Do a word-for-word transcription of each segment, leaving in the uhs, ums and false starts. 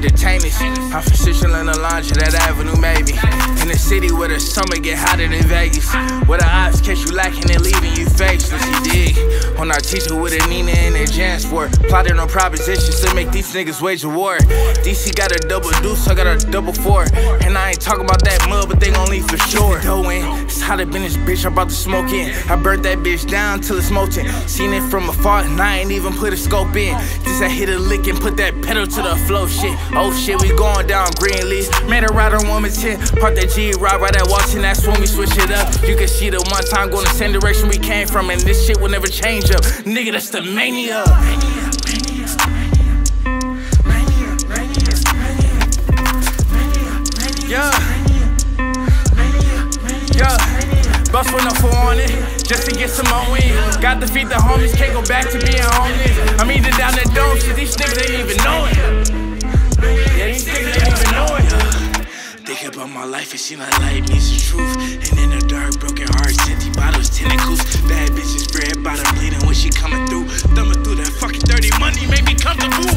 detainers. I'm from Switzerland, the lounge of that Avenue, maybe. In the city where the summer get hotter than Vegas, where the ops catch you lacking and leaving you faceless. You dig? On our teacher with a Nina and a Jansport, plotting on propositions to make these niggas wage a war. D C got a double deuce, I got a double four, and I ain't talking about that mud, but they gon' leave for sure. Going, it's hot up in this bitch, I'm about to smoke in. I burnt that bitch down till it's molten. Seen it from afar, and I ain't even put a scope in. Just I hit a lick and put that pedal to the flow. Shit, oh shit, we going down Greenleaf. Made a ride on woman's ten, park that G, ride right at Washington. That's when we switch it up. You can see the one time going the same direction we came from, and this shit will never change up. Nigga, that's the mania. Mania, mania, mania, mania, mania, yeah, yeah. Bust went up for on it just to get some more win. Got to feed the homies, can't go back to being homeless. I'm eating down the dome, shit, these niggas ain't even know it. Yeah, these niggas ain't even know it. Think about my life, it seems like light means the truth. And in the dark, broken hearts, empty bottles, tentacles. Bad bitches, red bottom bleeding when she coming through. Thumbing through that fucking dirty money, made me comfortable.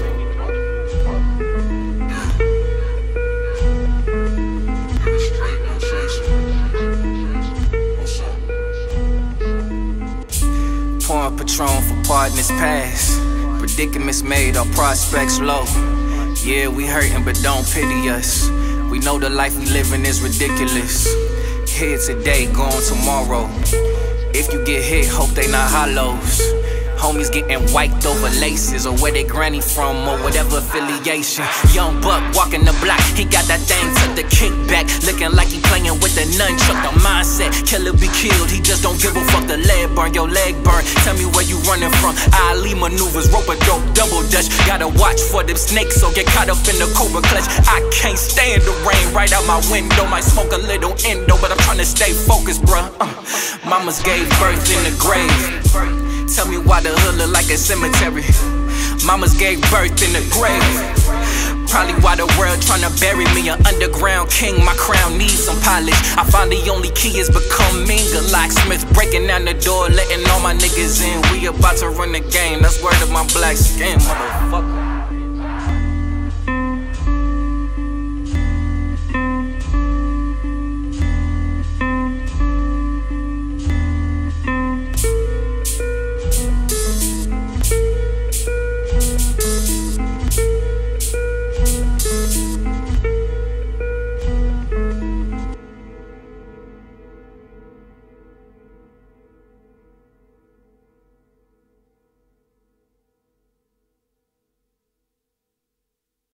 Pouring Patron for partners past. Predicaments made, our prospects low. Yeah, we hurting, but don't pity us. We know the life we living is ridiculous. Here today, gone tomorrow. If you get hit, hope they not hollows. Homies getting wiped over laces, or where they granny from, or whatever affiliation. Young buck walking the block, he got that thing to the kickback, looking like he playing with the nunchuck. The mindset, killer be killed, he just don't give a fuck. The leg burn, your leg burn. Tell me where you running from. Ali maneuvers, rope a dope, double dutch. Gotta watch for them snakes, so get caught up in the cobra clutch. I can't stand the rain right out my window. Might smoke a little endo, but I'm trying to stay focused, bruh. Uh, mamas gave birth in the grave. Tell me why the hood look like a cemetery. Mamas gave birth in the grave. Probably why the world tryna bury me. An underground king, my crown needs some polish. I find the only key is becoming a locksmith. Breaking down the door, letting all my niggas in. We about to run the game, that's word of my black skin, motherfucker.